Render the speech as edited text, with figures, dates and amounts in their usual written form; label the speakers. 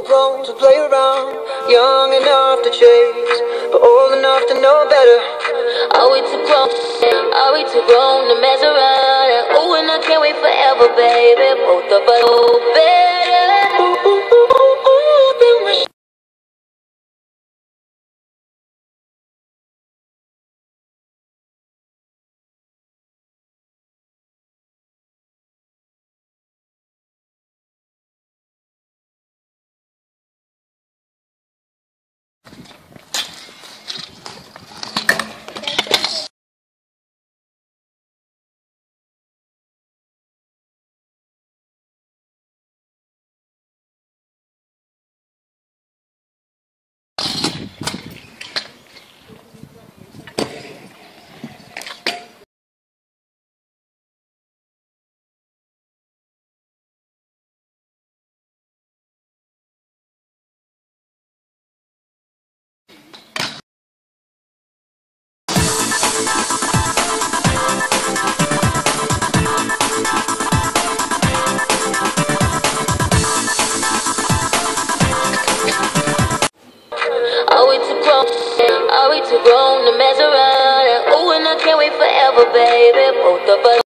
Speaker 1: grown to play around, young enough to chase, but old enough to know better.
Speaker 2: Are we too grown? Are we too grown to mess around? Ooh, and I can't wait forever, baby. Both of us know better.
Speaker 1: Ooh, ooh, ooh, ooh, ooh, been wishing.
Speaker 2: Are we too grown? Are we too grown to mess around? Ooh, and I can't wait forever, baby. Both of us.